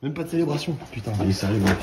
Même pas de célébration. Putain, allez, sérieux, mec.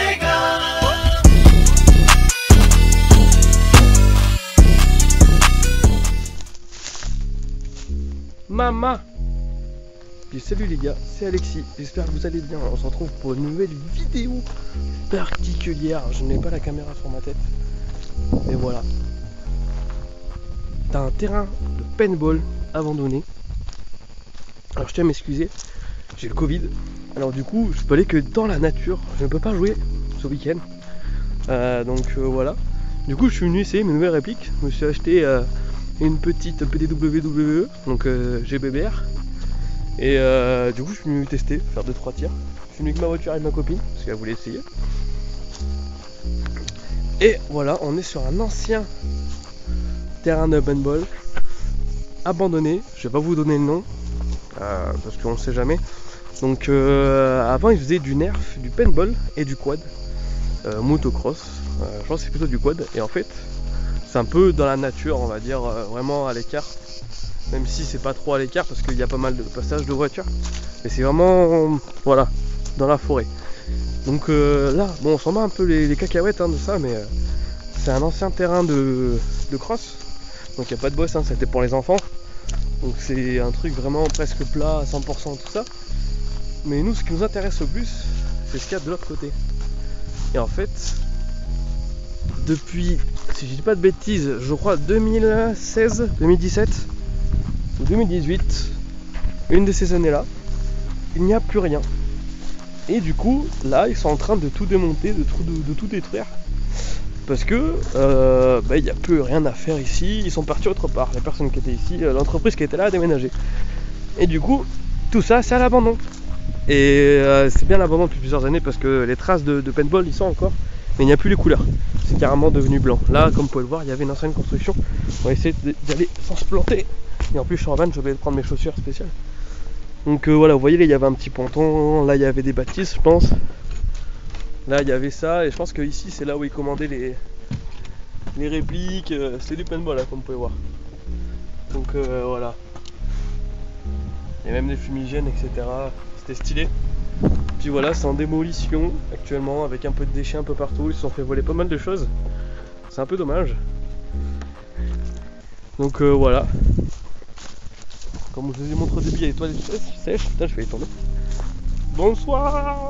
Mama. Et salut les gars, c'est Alexis, j'espère que vous allez bien. On se retrouve pour une nouvelle vidéo particulière. Je n'ai pas la caméra sur ma tête. Et voilà. T'as un terrain de paintball abandonné. Alors je tiens à m'excuser, j'ai le Covid. Alors du coup, je peux aller que dans la nature. Je ne peux pas jouer ce week-end. Voilà. Du coup, je suis venu essayer mes nouvelles répliques. Je me suis acheté une petite PDWWE, donc GBBR. Et du coup, je suis venu tester, faire 2-3 tirs. Je suis venu avec ma voiture et ma copine, parce qu'elle voulait essayer. Et voilà, on est sur un ancien terrain de paintball abandonné. Je vais pas vous donner le nom, parce qu'on ne sait jamais. Donc avant, ils faisaient du nerf, du paintball et du quad, motocross. Je pense que c'est plutôt du quad. Et en fait, c'est un peu dans la nature, on va dire, vraiment à l'écart. Même si c'est pas trop à l'écart parce qu'il y a pas mal de passages de voitures. Mais c'est vraiment, voilà, dans la forêt. Donc là, bon, on s'en bat un peu les cacahuètes de ça, mais c'est un ancien terrain de cross. Donc il n'y a pas de boss, c'était pour les enfants. Donc c'est un truc vraiment presque plat à 100% tout ça. Mais nous, ce qui nous intéresse le plus, c'est ce qu'il y a de l'autre côté. Et en fait, depuis, si je dis pas de bêtises, je crois 2016, 2017 ou 2018, une de ces années-là, il n'y a plus rien. Et du coup, là, ils sont en train de tout démonter, de tout détruire. Parce que il n'y a plus rien à faire ici, ils sont partis autre part. Les personnes qui étaient ici, l'entreprise qui était là a déménagé. Et du coup, tout ça, c'est à l'abandon. Et c'est bien l'abandon depuis plusieurs années parce que les traces de paintball, ils sont encore, mais il n'y a plus les couleurs. C'est carrément devenu blanc. Là, comme vous pouvez le voir, il y avait une ancienne construction. On va essayer d'y aller sans se planter. Et en plus, je suis en van, je vais prendre mes chaussures spéciales. Donc voilà, vous voyez, là, il y avait un petit ponton. Là, il y avait des bâtisses, je pense. Là, il y avait ça. Et je pense que ici, c'est là où ils commandaient les répliques. C'est du paintball, là, comme vous pouvez voir. Donc voilà. Il y a même des fumigènes, etc. C'était stylé. Puis voilà, c'est en démolition actuellement avec un peu de déchets un peu partout. Ils se sont fait voler pas mal de choses. C'est un peu dommage. Donc voilà. Comme je vous ai montré au début, il y a les toilettes sèches. Putain, je vais les tourner. Bonsoir.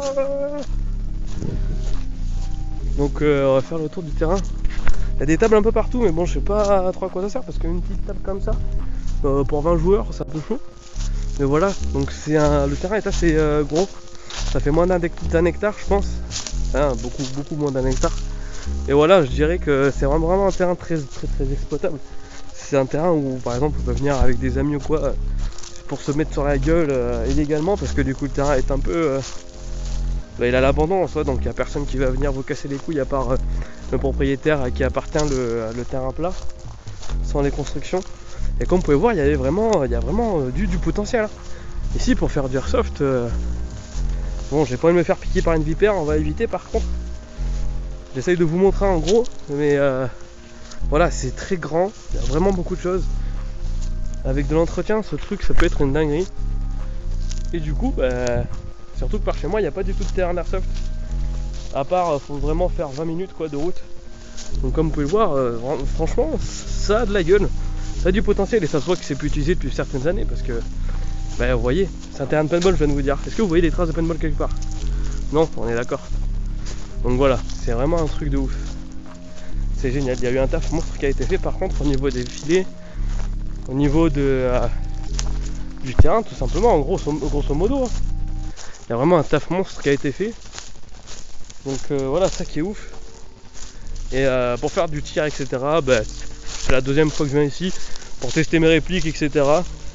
Donc on va faire le tour du terrain. Il y a des tables un peu partout, mais bon, je sais pas trop à quoi ça sert parce qu'une petite table comme ça, pour 20 joueurs, c'est un peu chaud. Mais voilà, donc le terrain est assez gros. Ça fait moins d'un hectare, je pense. Enfin, beaucoup moins d'un hectare. Et voilà, je dirais que c'est vraiment un terrain très exploitable. C'est un terrain où, par exemple, on peut venir avec des amis ou quoi, pour se mettre sur la gueule illégalement, parce que du coup, le terrain est un peu... il a l'abandon en soi, donc il n'y a personne qui va venir vous casser les couilles à part le propriétaire à qui appartient le terrain plat, sans les constructions. Et comme vous pouvez voir, il y a vraiment du potentiel. Ici, pour faire du airsoft, bon, j'ai pas envie de me faire piquer par une vipère, on va éviter par contre. J'essaye de vous montrer en gros, mais voilà, c'est très grand, il y a vraiment beaucoup de choses. Avec de l'entretien, ce truc, ça peut être une dinguerie. Et du coup, surtout que par chez moi, il n'y a pas du tout de terrain d'airsoft. À part, faut vraiment faire 20 minutes de route. Donc comme vous pouvez le voir, franchement, ça a de la gueule. Ça a du potentiel et ça se voit que c'est plus utilisé depuis certaines années parce que, vous voyez, c'est un terrain de paintball, je viens de vous dire. Est-ce que vous voyez des traces de paintball quelque part? Non, on est d'accord. Donc voilà, c'est vraiment un truc de ouf. C'est génial, il y a eu un taf monstre qui a été fait par contre au niveau des filets, au niveau du terrain tout simplement, grosso modo. Il y a vraiment un taf monstre qui a été fait. Donc voilà, ça qui est ouf. Et pour faire du tir, etc., c'est la deuxième fois que je viens ici pour tester mes répliques, etc.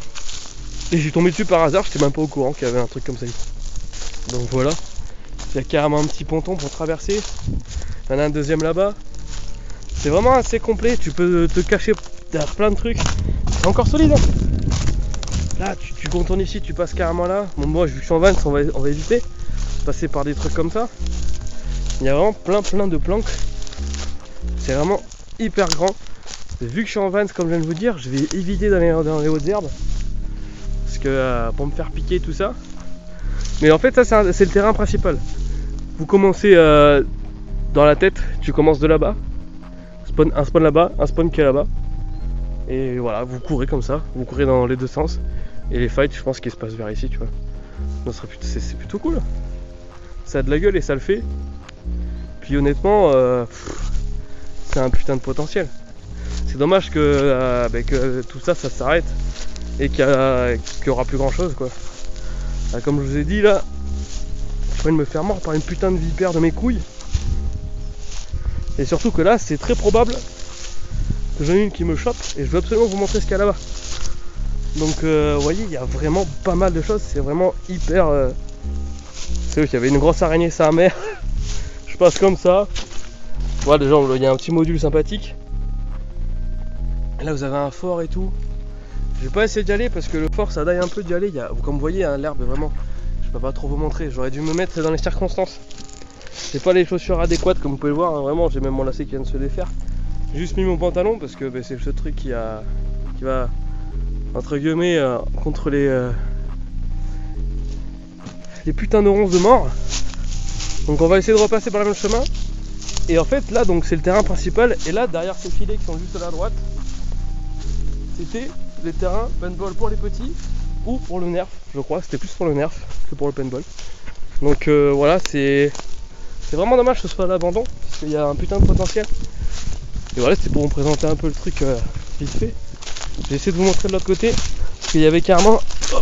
Et j'ai tombé dessus par hasard, j'étais même pas au courant qu'il y avait un truc comme ça ici. Donc voilà, il y a carrément un petit ponton pour traverser. Il y en a un deuxième là-bas. C'est vraiment assez complet, tu peux te cacher derrière plein de trucs. C'est encore solide. Là, tu contournes ici, tu passes carrément là. Bon, moi, vu que je suis en van, on va éviter de passer par des trucs comme ça. Il y a vraiment plein de planques. C'est vraiment hyper grand. Vu que je suis en van, comme je viens de vous dire, je vais éviter d'aller dans les hautes herbes. Parce que pour me faire piquer tout ça. Mais en fait ça c'est le terrain principal. Vous commencez dans la tête, tu commences de là-bas. Un spawn là-bas, un spawn qui est là-bas. Et voilà, vous courez comme ça, vous courez dans les deux sens. Et les fights, je pense qu'ils se passent vers ici, tu vois. C'est plutôt cool. Ça a de la gueule et ça le fait. Puis honnêtement, c'est un putain de potentiel. C'est dommage que tout ça s'arrête et qu'il y aura plus grand chose, quoi. Là, comme je vous ai dit là, je viens de me faire mort par une putain de vipère de mes couilles. Et surtout que là, c'est très probable que j'en ai une qui me chope et je veux absolument vous montrer ce qu'il y a là-bas. Donc vous voyez, il y a vraiment pas mal de choses, c'est vraiment hyper... C'est vrai qu'il y avait une grosse araignée sa mère. Je passe comme ça. Voilà, déjà il y a un petit module sympathique. Et là vous avez un fort et tout. Je vais pas essayer d'y aller parce que le fort ça daille un peu d'y aller. Comme vous voyez, hein, l'herbe est vraiment... Je peux pas trop vous montrer, j'aurais dû me mettre dans les circonstances. J'ai pas les chaussures adéquates comme vous pouvez le voir, hein, vraiment j'ai même mon lacet qui vient de se défaire. J'ai juste mis mon pantalon parce que c'est ce truc qui va entre guillemets contre les putains de ronces de mort. Donc on va essayer de repasser par le même chemin. Et en fait là donc c'est le terrain principal. Et là derrière ces filets qui sont juste à la droite, c'était les terrains paintball pour les petits ou pour le nerf. Je crois c'était plus pour le nerf que pour le paintball. Donc voilà, c'est vraiment dommage que ce soit à l'abandon parce qu'il y a un putain de potentiel. Et voilà, c'était pour vous présenter un peu le truc vite fait. J'ai essayé de vous montrer de l'autre côté parce qu'il y avait carrément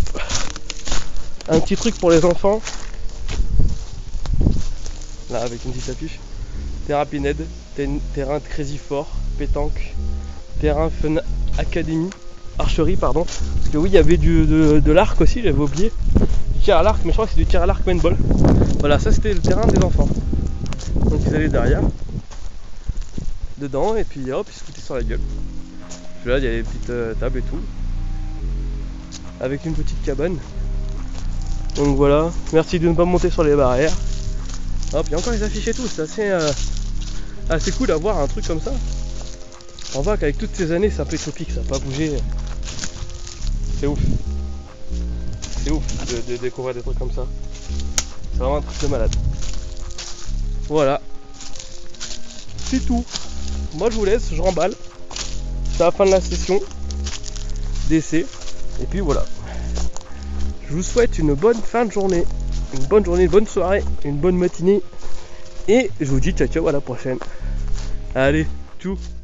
un petit truc pour les enfants. Là avec une petite affiche. Terrain Pinhead, terrain Crazy Fort, pétanque, terrain Fun Academy, archerie pardon. Parce que oui, il y avait de l'arc aussi, j'avais oublié. Du tir à l'arc, mais je crois que c'est du tir à l'arc paintball. Voilà, ça c'était le terrain des enfants. Donc ils allaient derrière, dedans, et puis hop, ils se foutaient sur la gueule. Puis là, il y a des petites tables et tout. Avec une petite cabane. Donc voilà, merci de ne pas monter sur les barrières. Hop, il y a encore les affiches et tout, c'est assez cool à voir un truc comme ça. On voit qu'avec toutes ces années, c'est un peu utopique, ça n'a pas bougé. C'est ouf. C'est ouf de découvrir des trucs comme ça. C'est vraiment un truc de malade. Voilà. C'est tout. Moi je vous laisse, je remballe. C'est la fin de la session d'essai. Et puis voilà. Je vous souhaite une bonne fin de journée. Une bonne soirée, une bonne matinée. Et je vous dis ciao ciao à la prochaine. Allez, tchou.